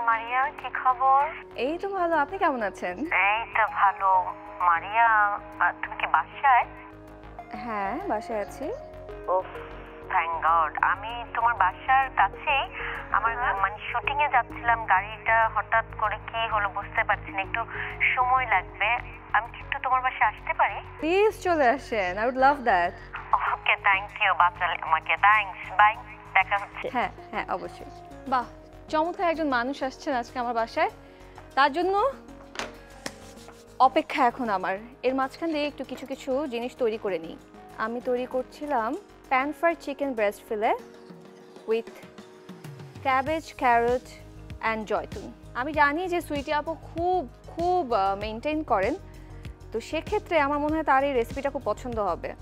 মারিয়া, কি খবর? এই তো ভালো, আপনি কেমন আছেন? এই তো ভালো। মারিয়া, তুমি কি বাসায়? হ্যাঁ, বাসায় আছি। Oh, thank God. আমি তোমার বাসার কাছেই আমার মানে শুটিং এ যাচ্ছিলাম, গাড়িটা হঠাৎ করে কি হলো বুঝতে পারছি না, একটু সময় লাগবে। আমি কি একটু তোমার বাসায় আসতে পারি? প্লিজ চলে আসেন, I would love that. Okay, thank you, বাঁচালে আমাকে। থ্যাঙ্কস, বাই, দেখা হচ্ছে। হ্যাঁ হ্যাঁ, অবশ্যই। বাহ, চমৎকার একজন মানুষ আসছেন আজকে আমার বাসায়, তার জন্য অপেক্ষা এখন আমার। এর মাঝখান দিয়ে একটু কিছু কিছু জিনিস তৈরি করে নিই। আমি তৈরি করছিলাম pan fried chicken breast fillet with cabbage, carrot and জয়তুন। আমি জানি যে সুইটি আপু খুব খুব মেনটেন করেন, তো সেক্ষেত্রে আমার মনে হয় তার এই রেসিপিটা খুব পছন্দ হবে।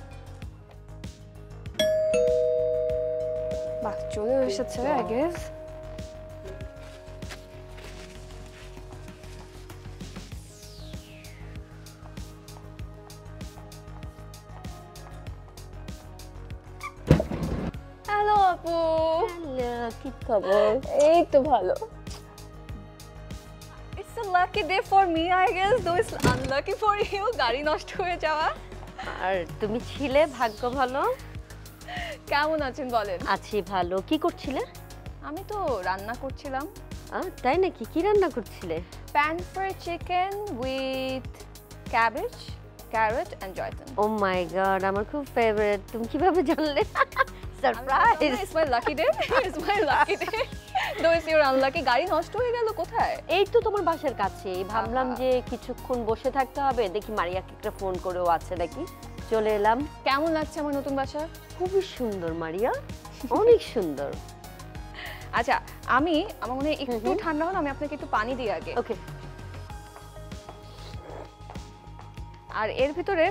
বাহ, চলে এসেছে আই গেস। হ্যালো আপু। হ্যালো, কি খবর? এই তো ভালো। It's a lucky day for me, I guess, though it's unlucky for you, গাড়ি নষ্ট হয়ে যাওয়া। আর তুমি ছিলে ভাগ্য ভালো। কেমন আছেন বলেন? আছি ভালো। কি করছিলে? আমি তো রান্না করছিলাম। তাই নাকি? কি রান্না করছিলে? Pan fried chicken with cabbage, carrot and জয়তুন। ও মাই গড, আমার খুব ফেভারিট। তুমি কিভাবে জানলে? Surprise. It's my lucky day. It's my lucky day. Though it's your unlucky. গাড়ি নষ্ট হয়ে গেল কোথায়? এই তো তোমার বাসার কাছে। ভাবলাম যে কিছুক্ষণ বসে থাকতে হবে, দেখি মারিয়াকে একটা ফোন করেও আছে নাকি। চলে এলাম। কেমন লাগছে আমার নতুন বাসা? খুবই সুন্দর মারিয়া, অনেক সুন্দর। আচ্ছা, আমার মনে হয় একটু ঠান্ডা হলো, আমি আপনাকে একটু পানি দিই আগে। ওকে। আর এর ভিতরে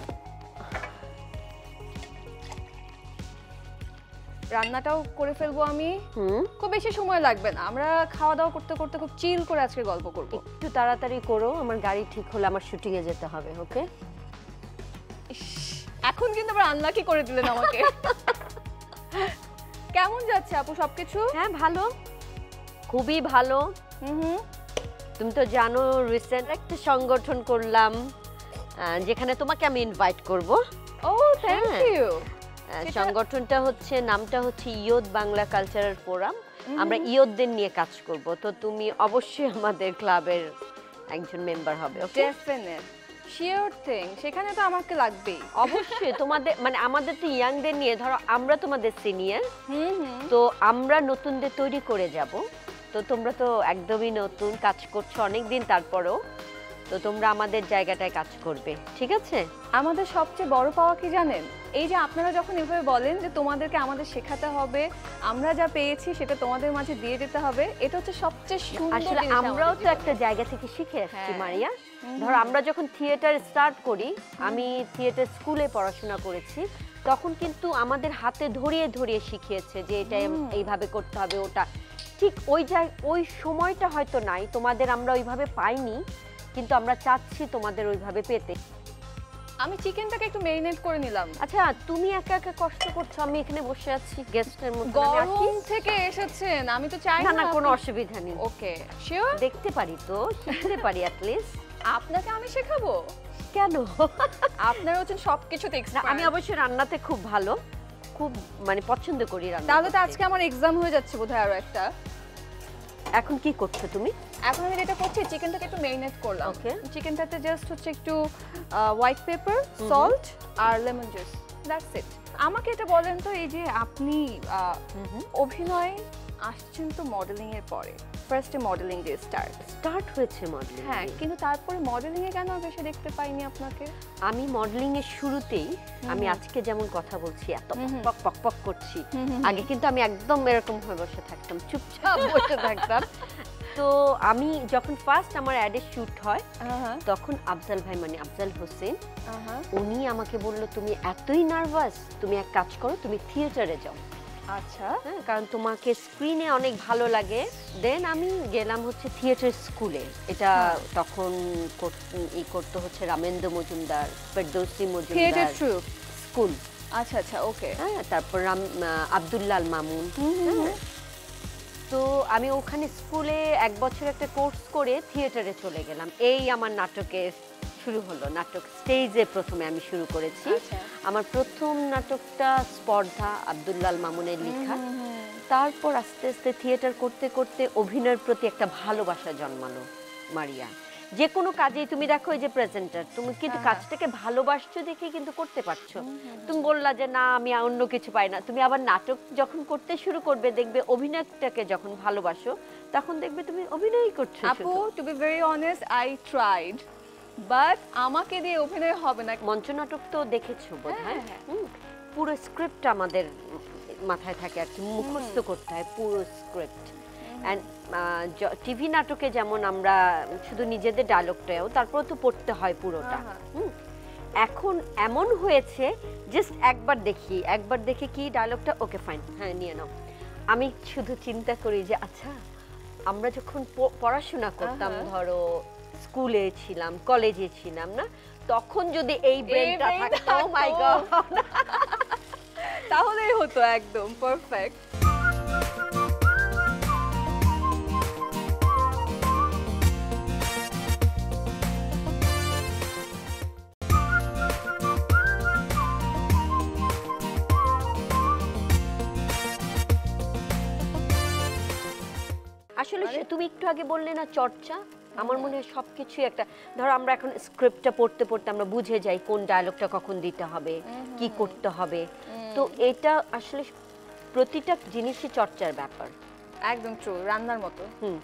রান্নাটাও করে ফেলবো আমি। খুব বেশি সময় লাগবে না, আমরা খাওয়া দাওয়া করতে করতে খুব চিল করে আজকে গল্প করব। একটু তাড়াতাড়ি করো, আমার গাড়ি ঠিক হলে আমার শুটিং এ যেতে হবে। ওকে। এখন কিন্তু আবার আনলাকি করে দিলেন আমাকে। কেমন যাচ্ছে আপু সবকিছু? হ্যাঁ ভালো, খুবই ভালো। তুমি তো জানো রিসেন্ট একটা সংগঠন করলাম, যেখানে তোমাকে আমি ইনভাইট করব। ও থ্যাংক ইউ। সংগঠনটা হচ্ছে, নামটা হচ্ছে ইয়ত বাংলা কালচারাল ফোরাম। আমরা ইয়তদের নিয়ে কাজ করব, তো তুমি অবশ্যই আমাদের ক্লাবের একজন মেম্বার হবে। ওকে, ডেফিনেট, শিওর থিং, সেখানে তো আমাকে লাগবেই। অবশ্যই তোমাদের মানে আমাদের তো ইয়াংদের নিয়ে, ধরো আমরা তোমাদের সিনিয়র, তো আমরা নতুনদের তৈরি করে যাব। তো তোমরা তো একদমই নতুন, কাজ করছো অনেকদিন, তারপরেও তো তোমরা আমাদের জায়গাটায় কাজ করবে, ঠিক আছে? আমাদের সবচেয়ে বড় পাওয়া কি জানেন? এই যে আপনারা যখন এভাবে বলেন যে তোমাদেরকে আমাদের শেখাতে হবে, আমরা যা পেয়েছি সেটা তোমাদের মাঝে দিয়ে দিতে হবে, এটা হচ্ছে সবচেয়ে সুন্দর। আসলে আমরাও তো একটা জায়গা থেকে শিখে আসছি মারিয়া। ধরো আমরা যখন থিয়েটার স্টার্ট করি, আমি থিয়েটার স্কুলে পড়াশোনা করেছি, তখন কিন্তু আমাদের হাতে ধরিয়ে ধরিয়ে শিখিয়েছে যে এটা এইভাবে করতে হবে, ওটা ঠিক ওই সময়টা হয়তো নাই তোমাদের, আমরা ওইভাবে পাইনি, কিন্তু আমরা চাচ্ছি তোমাদের ওইভাবে পেতে। আমি চিকেনটাকে একটু মেরিনেট করে নিলাম। আচ্ছা, তুমি একা একা কষ্ট করছো, আমি এখানে বসে আছি গেস্টের মতো। গরম থেকে এসেছেন, আমি তো চাই না, কোনো অসুবিধা নেই। Okay, sure? দেখতে পারি তো, শিখতে পারি অ্যাট লিস্ট। আপনাকে আমি শেখাবো কেন? আপনারা হচ্ছেন সবকিছুতে এক্সপার্ট। আমি অবশ্যই রান্নাতে খুব ভালো, খুব মানে পছন্দ করি রান্না। তাহলে তো আজকে আমার এক্সাম হয়ে যাচ্ছে বোধহয় আরো একটা। এখন কি করছো তুমি? এখন আমি যেটা করছি, চিকেনটাকে একটু মেরিনেট করলাম। ওকে। চিকেনটাতে জাস্ট হচ্ছে একটু হোয়াইট পেপার, সল্ট আর লেমন জুস, দ্যাটস ইট। আমাকে এটা বলেন তো, এই যে আপনি অভিনয় আসছেন তো মডেলিং এর পরে, ফার্স্টে মডেলিং দিয়ে স্টার্ট হয়েছে মডেলিং। হ্যাঁ, কিন্তু তারপরে মডেলিং এ কেন বেশি দেখতে পাইনি আপনাকে? আমি মডেলিং এর শুরুতেই, আমি আজকে যেমন কথা বলছি এত পক পক পক করছি, আগে কিন্তু আমি একদম এরকম হয়ে বসে থাকতাম, চুপচাপ বসে থাকতাম। তো আমি যখন ফার্স্ট আমার অ্যাডে শুট হয়, তখন আফজাল ভাই, মানে আফজাল হোসেন, উনি আমাকে বললো তুমি এতই নার্ভাস, তুমি এক কাজ করো, তুমি থিয়েটারে যাও। আচ্ছা, কারণ তোমাকে স্ক্রিনে অনেক ভালো লাগে। দেন আমি গেলাম হচ্ছে থিয়েটার স্কুলে, এটা তখন করতে হচ্ছে রামেন্দ্র মজুমদার, ফেরদৌসী মজুমদার স্কুল। আচ্ছা আচ্ছা, ওকে। হ্যাঁ, তারপর আব্দুল্লাল মামুন। তো তো আমি ওখানে স্কুলে 1 বছর একটা কোর্স করে থিয়েটারে চলে গেলাম। এই আমার নাটকের শুরু হলো, নাটক স্টেজে প্রথমে আমি শুরু করেছি। আমার প্রথম নাটকটা স্পর্ধা, আব্দুল্লাল মামুনের লেখা। তারপর আস্তে আস্তে থিয়েটার করতে করতে অভিনয়ের প্রতি একটা ভালোবাসা জন্মালো মারিয়া। যে কোনো কাজেই তুমি দেখো, এই যে প্রেজেন্টার, তুমি কিন্তু কাজটাকে ভালোবাসছো দেখে কিন্তু করতে পারছো। তুমি বললা যে না আমি অন্য কিছু পাই না, তুমি আবার নাটক যখন করতে শুরু করবে দেখবে অভিনয়টাকে যখন ভালোবাসো তখন দেখবে তুমি অভিনয়ই করছো। আপু, to be very honest, I tried, but আমাকে দিয়ে অভিনয় হবে না। মঞ্চ নাটক তো দেখেছো বোধহয়, পুরো স্ক্রিপ্ট আমাদের মাথায় থাকে আর কি, মুখস্থ করতে হয় পুরো স্ক্রিপ্ট। অ্যান্ড টিভি নাটকে যেমন আমরা শুধু নিজেদের ডায়লগটাও তারপর তো পড়তে হয় পুরোটা। এখন এমন হয়েছে জাস্ট একবার দেখে কি ডায়লগটা, ওকে ফাইন, হ্যাঁ নিয়ে নাও। আমি শুধু চিন্তা করি যে আচ্ছা আমরা যখন পড়াশোনা করতাম, ধরো স্কুলে ছিলাম, কলেজে ছিলাম না, তখন যদি এই ব্রেনটা থাকতো, ও মাই গড, তাহলেই হতো একদম পারফেক্ট। আসলে তুমি একটু আগে বললে না চর্চা, আমার মনে হয় সবকিছু একটা, ধরো আমরা এখন স্ক্রিপ্টটা পড়তে পড়তে আমরা বুঝে যাই কোন ডায়লগটা কখন দিতে হবে, কি করতে হবে। তো এটা আসলে প্রতিটা জিনিসই চর্চার ব্যাপার। একদম ট্রু, রান্নার মতো।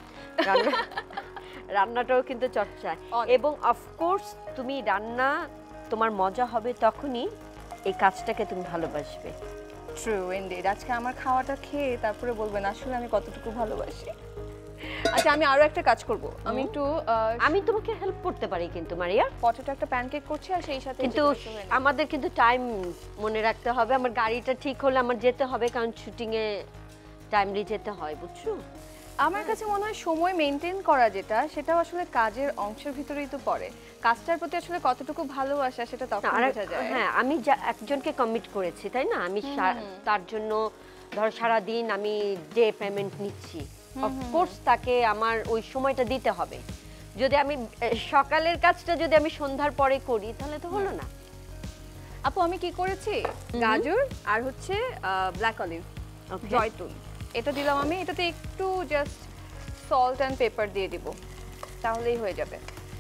রান্নাটাও কিন্তু চর্চা। এবং অফকোর্স তুমি রান্না তোমার মজা হবে তখনই এই কাজটাকে তুমি ভালোবাসবে। True indeed. আজকে আমার খাওয়াটা খেয়ে তারপরে বলবেন আসলে আমি কতটুকু ভালোবাসি। আচ্ছা, আমি আরো একটা কাজ করব। আমি তোমাকে হেল্প করতে পারি কিন্তু মারিয়া। পটেটো একটা প্যানকেক করছি আর সেই সাথে কিন্তু আমাদের কিন্তু টাইম মনে রাখতে হবে। আমার গাড়িটা ঠিক হলে আমার যেতে হবে, কারণ শুটিং এ টাইমলি যেতে হয়, বুঝছো? আমার কাছে মনে হয় সময় মেইনটেইন করা সেটাও আসলে কাজের অংশের ভিতরেই তো পড়ে। কাজটার প্রতি আসলে কতটুকু ভালোবাসা সেটা তখন বোঝা যায়। হ্যাঁ, আমি একজনকে কমিট করেছি, তাই না? আমি তার জন্য ধরো সারা দিন আমি যে পেমেন্ট নিচ্ছি, অফকোর্স তাকে আমার ওই সময়টা দিতে হবে। যদি আমি সকালের কাজটা যদি আমি সন্ধ্যার পরে করি তাহলে তো হলো না। আপু, আমি কি করেছি, গাজর আর হচ্ছে ব্ল্যাক অলিভ, জয়তুন, এটা দিলাম আমি। এটাতে একটু জাস্ট সল্ট অ্যান্ড পেপার দিয়ে দিব, তাহলেই হয়ে যাবে।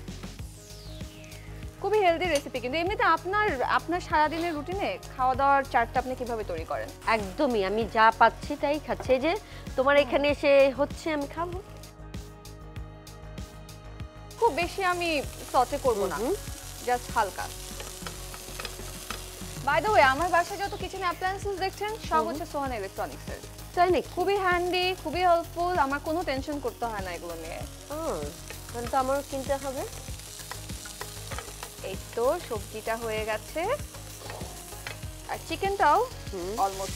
খুবই হেলদি রেসিপি। কিন্তু এমনিতে আপনার সারাদিনের রুটিনে খাওয়া দাওয়ার চার্টটা আপনি কিভাবে তৈরি করেন? একদমই আমি যা পাচ্ছি তাই খাচ্ছি। যে তোমার এখানে এসে হচ্ছে আমি খাবো। খুব বেশি আমি সটে করব না, জাস্ট হালকা। বাই দ্য ওয়ে, আমার বাসায় যত কিচেন অ্যাপ্লায়েন্সেস দেখছেন সব হচ্ছে সোহান ইলেকট্রনিক্সের। তাই নাকি? খুবই হ্যান্ডি, খুবই হেল্পফুল, আমার কোনো টেনশন করতে হয় না এগুলো নিয়ে। তাহলে তো আমারও কিনতে হবে। এই তো সবজিটা হয়ে গেছে, আর চিকেনটাও অলমোস্ট।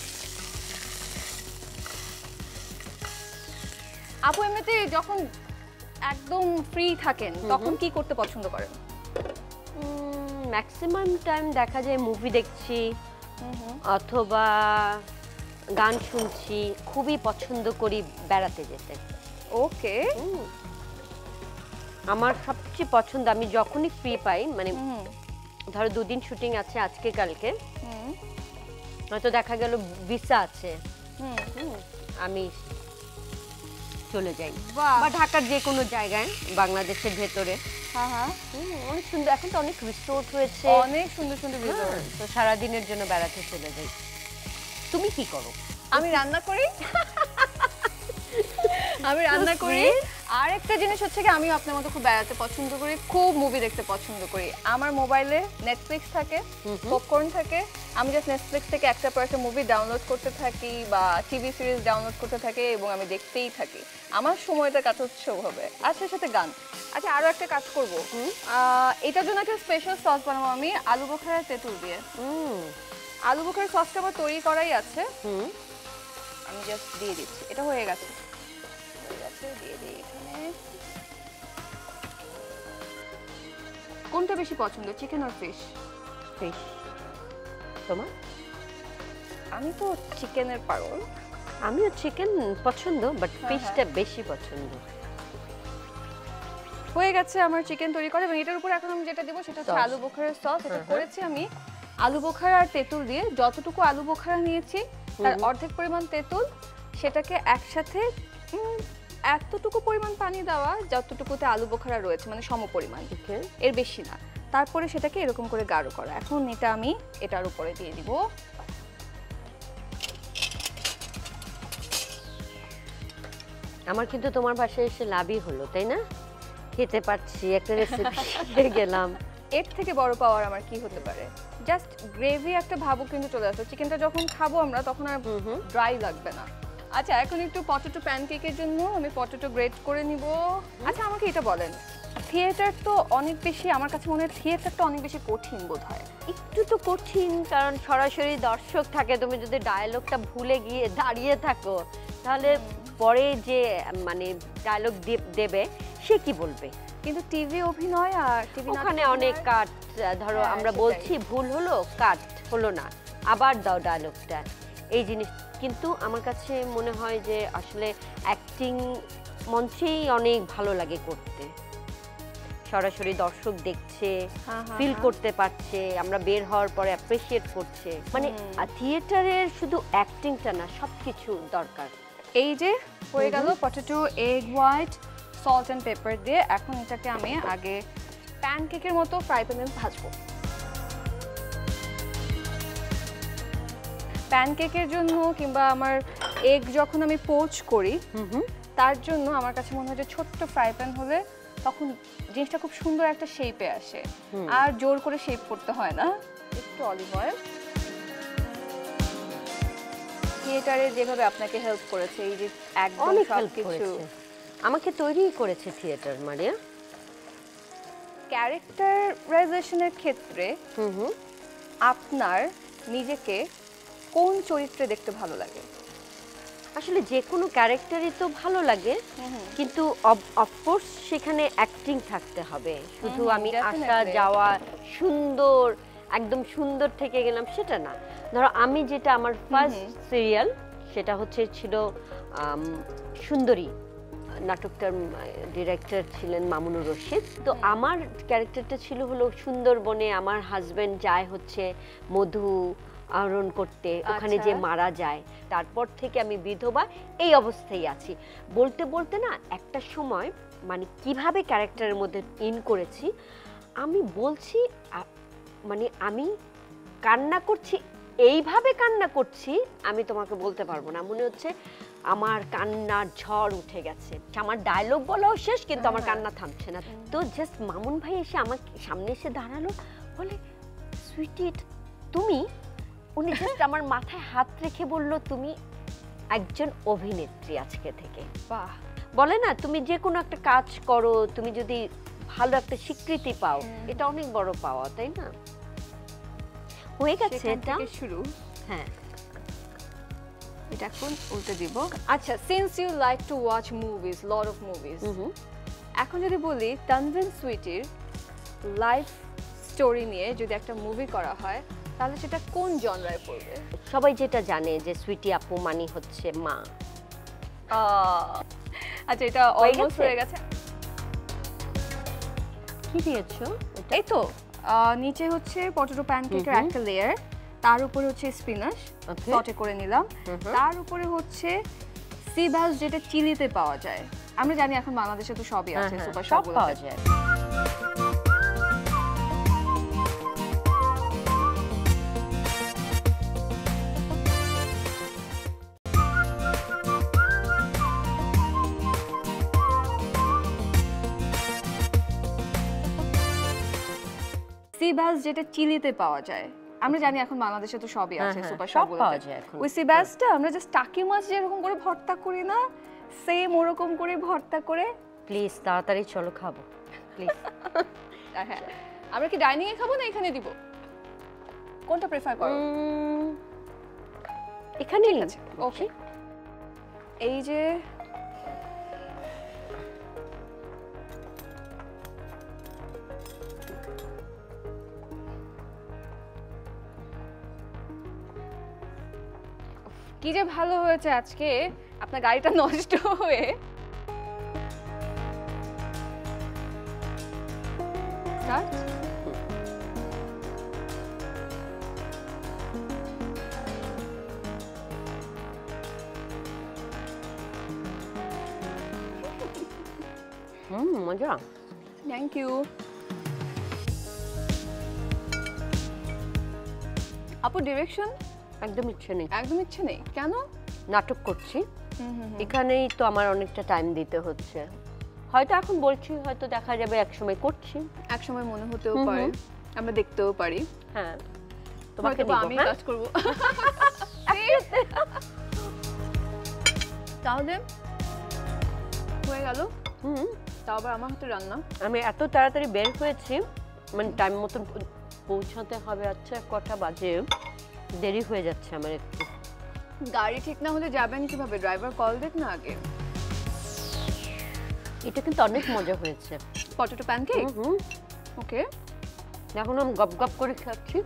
আপু, এমনিতে যখন একদম ফ্রি থাকেন তখন কি করতে পছন্দ করেন? ম্যাক্সিমাম টাইম দেখা যায় মুভি দেখছি অথবা গান শুনছি। খুবই পছন্দ করি বেড়াতে যেতে। ওকে, আমার সবচেয়ে পছন্দ, আমি যখনই ফ্রি পাই, মানে ধরো 2 দিন শুটিং আছে আজকে কালকে, হয়তো দেখা গেল ভিসা আছে, আমি চলে যাই বা ঢাকার যে কোনো জায়গায় বাংলাদেশের ভেতরে। অনেক সুন্দর, এখন তো অনেক রিসোর্ট হয়েছে, অনেক সুন্দর সুন্দর রিসোর্ট, তো সারাদিনের জন্য বেড়াতে চলে যাই। তুমি কি করো? আমি রান্না করি। আর একটা জিনিস হচ্ছে কি, আমিও আপনার মতো খুব বেড়াতে পছন্দ করি, খুব মুভি দেখতে পছন্দ করি। আমার মোবাইলে নেটফ্লিক্স থাকে, পপকর্ন থাকে, আমি জাস্ট নেটফ্লিক্স থেকে একটার পর একটা মুভি ডাউনলোড করতে থাকি বা টিভি সিরিজ ডাউনলোড করতে থাকি এবং আমি দেখতেই থাকি। আমার সময়টা কাটাচ্ছে ওভাবে, আর সেই সাথে গান। আচ্ছা, আরো একটা কাজ করব, এটার জন্য একটা স্পেশাল সস বানাবো আমি আলু বোখারা তেঁতুল দিয়ে। আলু বোখারা সসটা আমার তৈরি করাই আছে, আমি জাস্ট দিয়ে দিচ্ছি। এটা হয়ে গেছে, দিয়ে দিই এখানে। কোনটা বেশি পছন্দ, চিকেন আর ফিশ? ফিশ। তোমার? আমি তো চিকেনের পাগল। আমিও চিকেন পছন্দ, বাট ফিশটা বেশি পছন্দ। হয়ে গেছে আমার চিকেন তৈরি করা, এবং এটার উপর এখন আমি যেটা দেবো সেটা হচ্ছে আলু বোখারার সস। এটা করেছি আমি আলু বোখারা আর তেঁতুল দিয়ে। যতটুকু আলু বোখারা নিয়েছি তার অর্ধেক পরিমাণ তেঁতুল, সেটাকে একসাথে এতটুকু পরিমাণ পানি দেওয়া যতটুকুতে আলু বোখারা রয়েছে, মানে সম পরিমাণ, এর বেশি না। তারপরে সেটাকে এরকম করে গাঢ় করা। এখন এটা আমি এটার উপরে দিয়ে দিব। আমার কিন্তু তোমার বাসায় এসে লাভই হলো, তাই না? খেতে পারছি, একটা রেসিপি শিখে গেলাম। এর থেকে বড় পাওয়ার আমার কি হতে পারে? জাস্ট গ্রেভি একটা ভাবও কিন্তু চলে আসবে। চিকেনটা যখন খাবো আমরা তখন আর ড্রাই লাগবে না। আচ্ছা, এখন একটু পটেটো প্যানকেকের জন্য আমি পটেটো গ্রেট করে নিব। আচ্ছা, আমাকে এটা বলেন, থিয়েটার তো অনেক বেশি, আমার কাছে মনে হয় থিয়েটারটা অনেক বেশি কঠিন বোধ হয়। একটু তো কঠিন, কারণ সরাসরি দর্শক থাকে। তুমি যদি ডায়লগটা ভুলে গিয়ে দাঁড়িয়ে থাকো, তাহলে পরে যে মানে ডায়লগ দেবে সে কি বলবে? কিন্তু টিভি অভিনয় আর টিভি ওখানে অনেক কাট, ধরো আমরা বলছি ভুল হলো, কাট হলো না, আবার দাও ডায়লগটা, এই জিনিস। কিন্তু আমার কাছে মনে হয় যে আসলে অ্যাক্টিং মঞ্চেই অনেক ভালো লাগে করতে। সরাসরি দর্শক দেখছে, ফিল করতে পারছে, আমরা বের হওয়ার পরে অ্যাপ্রিশিয়েট করছে। মানে থিয়েটারের শুধু অ্যাক্টিংটা না, সবকিছু দরকার। এই যে হয়ে গেল potato, egg white, salt and pepper দিয়ে। এখন এটাকে আমি আগে প্যানকেকের মতো ফ্রাই প্যানে ভাজবো। প্যানকেকের জন্য কিংবা আমার এগ যখন আমি পোচ করি তার জন্য আমার কাছে মনে হয় যে ছোট্ট ফ্রাই প্যান হলে তখন জিনিসটা খুব সুন্দর একটা শেপে আসে, আর জোর করে শেপ করতে হয় না। একটু অলিভ অয়েল, থিয়েটারে যেভাবে আপনাকে হেল্প করেছে, এই যে একদম সবকিছু আমাকে তৈরি করেছে থিয়েটার। মারিয়া, ক্যারেক্টারাইজেশনের ক্ষেত্রে আপনার নিজেকে কোন চরিত্রে দেখতে ভালো লাগে? আসলে যে কোনো ক্যারেক্টারই তো ভালো লাগে, কিন্তু অফকোর্স সেখানে অ্যাক্টিং থাকতে হবে। শুধু আমি আসা যাওয়া সুন্দর, একদম সুন্দর থেকে গেলাম সেটা না। ধরো আমি যেটা আমার ফার্স্ট সিরিয়াল, সেটা ছিল সুন্দরী। নাটকটার ডিরেক্টর ছিলেন মামুনুর রশিদ। তো আমার ক্যারেক্টারটা ছিল হলো সুন্দরবনে আমার হাজবেন্ড যায় মধু আহরণ করতে, ওখানে যে মারা যায়। তারপর থেকে আমি বিধবা, এই অবস্থায় আছি। বলতে বলতে না একটা সময় মানে কিভাবে ক্যারেক্টারের মধ্যে ইন করেছি, আমি বলছি মানে আমি কান্না করছি, এইভাবে কান্না করছি আমি তোমাকে বলতে পারবো না। মনে হচ্ছে আমার কান্নার ঝড় উঠে গেছে। আমার ডায়লগ বলাও শেষ, কিন্তু আমার কান্না থামছে না। তো জাস্ট মামুন ভাই এসে আমার সামনে এসে দাঁড়ালো, বলে সুইটি তুমি। উনি জাস্ট আমার মাথায় হাত রেখে বলল, তুমি একজন অভিনেত্রী আজকে থেকে। বাহ, বলে না, তুমি যে কোনো একটা কাজ করো, তুমি যদি ভালো একটা স্বীকৃতি পাও, এটা অনেক বড় পাওয়া, তাই না? হয়ে গেছে এটা শুরু। হ্যাঁ, এটা এখন উল্টে দিব। আচ্ছা, since you like to watch movies, lot of movies, এখন যদি বলি তানভীর সুইটির লাইফ স্টোরি নিয়ে যদি একটা মুভি করা হয়, তাহলে সেটা কোন জনরায় পড়বে? সবাই যেটা জানে যে সুইটি আপু মানে মা। আচ্ছা, এটা অলমোস্ট হয়ে গেছে। কি দিয়েছো? এই তো নিচে পটেটো প্যানকেকের একটা লেয়ার, তার উপরে স্পিনাচ সটে করে নিলাম, তার উপরে সি বাস, যেটা চিলিতে পাওয়া যায়। আমরা জানি এখন বাংলাদেশে তো সবই আছে, সুপার সব পাওয়া যায়। সি বাস, যেটা চিলিতে পাওয়া যায়। আমরা জানি এখন বাংলাদেশে তো সবই আছে, সুপার সব পাওয়া যায়। ওই সি বাসটা আমরা জাস্ট টাকি মাছ যেরকম করে ভর্তা করি না, সেম ওরকম করে ভর্তা করে। প্লিজ তাড়াতাড়ি চলো, খাবো প্লিজ। হ্যাঁ, আমরা কি ডাইনিং এ খাবো না এখানে দিব? কোনটা প্রেফার করো? এখানেই আছে। ওকে, এই যে কি যে ভালো হয়েছে আজকে আপনার গাড়িটা নষ্ট হয়ে। স্টার্ট। মজা। Thank you. আপু ডিরেকশন একদম ইচ্ছে নেই, একদম ইচ্ছে নেই। কেন? নাটক করছি, এখানেই তো আমার অনেকটা টাইম দিতে হচ্ছে। হয়তো এখন বলছি, হয়তো দেখা যাবে একসময় করছি, একসময় মনে হতেও পারে, আমরা দেখতেও পারি। হ্যাঁ, তোমাকে আমি কাজ করব। তাহলে হয়ে গেল। তাও আবার আমার হাতে রান্না। আমি এত তাড়াতাড়ি বের হয়েছি, মানে টাইম মতন পৌঁছাতে হবে। আচ্ছা, কটা বাজে? দেরি হয়ে যাচ্ছে আমার একটু। গাড়ি ঠিক না হলে যাবেন কিভাবে? ড্রাইভার কল দেখ না আগে। এটা কিন্তু অনেক মজা হয়েছে। Potato pancake. ওকে, এখন আমি গপ গপ করে খাচ্ছি।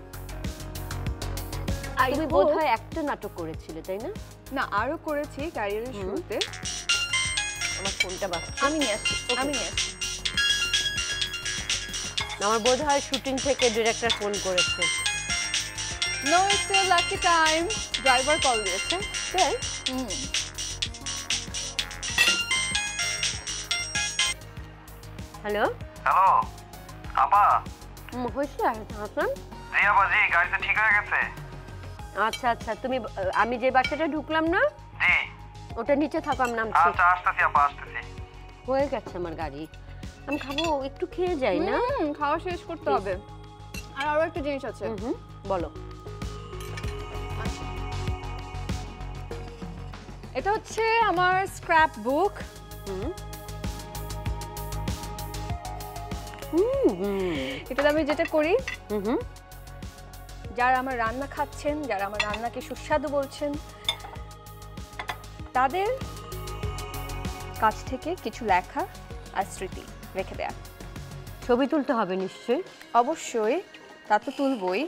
তুমি বোধহয় একটা নাটক করেছিলে, তাই না? না, আরো করেছি ক্যারিয়ারের শুরুতে। আমার ফোনটা বাজছে, আমি নিয়ে আসছি। আমার বোধহয় শুটিং থেকে ডিরেক্টর ফোন করেছে। No, it's your lucky time. Driver call দিয়েছে। তাই? হ্যালো হ্যালো আপা। হয়েছে হাসান? জি আপা, জি গাড়িটা ঠিক হয়ে গেছে। আচ্ছা আচ্ছা, তুমি আমি যে বাসাটা ঢুকলাম না, জি ওটা নিচে থাকো, আমি নামছি। আচ্ছা, আসতেছি আপা, আসতেছি। হয়ে গেছে আমার গাড়ি। আমি খাবো, একটু খেয়ে যাই না? খাওয়া শেষ করতে হবে। আর আরো একটা জিনিস আছে। বলো। এটা হচ্ছে আমার স্ক্র্যাপ বুক। এটা আমি যেটা করি, যারা আমার রান্না খাচ্ছেন, যারা আমার রান্নাকে সুস্বাদু বলছেন, তাদের কাছ থেকে কিছু লেখা আর স্মৃতি রেখে দেয়া। ছবি তুলতে হবে নিশ্চয়ই। অবশ্যই, তা তো তুলবই।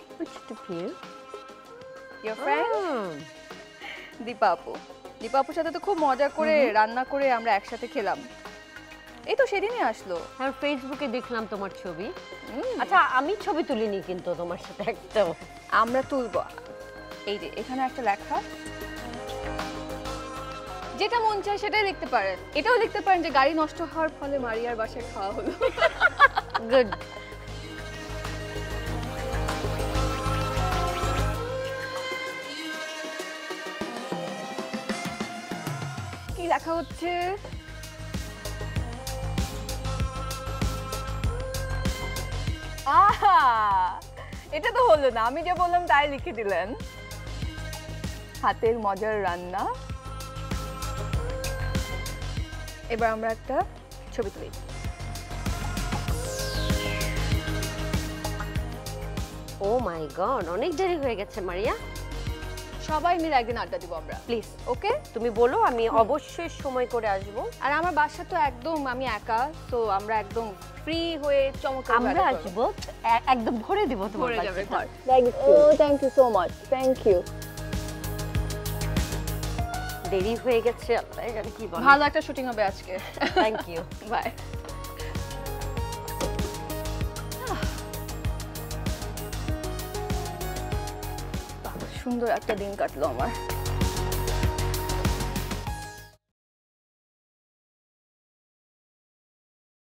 Your friend দীপা আপু। দীপা আপুর সাথে তো খুব মজা করে রান্না করে আমরা একসাথে খেলাম। এই তো সেদিনই আসলো। আর ফেসবুকে দেখলাম তোমার ছবি। আচ্ছা, আমি ছবি তুলিনি কিন্তু তোমার সাথে একটা। আমরা তুলবো। এই যে এখানে একটা লেখা, যেটা মন চায় সেটাই লিখতে পারেন। এটাও লিখতে পারেন যে গাড়ি নষ্ট হওয়ার ফলে মারিয়ার বাসায় খাওয়া হলো। গুড। কি লেখা হচ্ছে? আহা, এটা তো হলো না। আমি যে বললাম তাই লিখে দিলেন। হাতের মজার রান্না। এবার আমরা একটা ছবি তুলি। ও মাই গড, অনেক দেরি হয়ে গেছে মারিয়া। সবাই মিলে একদিন আড্ডা দিব আমরা, প্লিজ। ওকে, তুমি বলো, আমি অবশ্যই সময় করে আসব। আর আমার বাসা তো একদম আমি একা, তো আমরা একদম ফ্রি হয়ে চমৎকার আমরা আসব, একদম ভরে দিব তোমার ভরে যাবে বাসাটা। ঘর। Thank you so much. Thank you. দেরি হয়ে গেছে, আল্লাহ জানে কি বলে। ভালো একটা শুটিং হবে আজকে। Thank you. বাই। সুন্দর একটা দিন কাটলো আমার।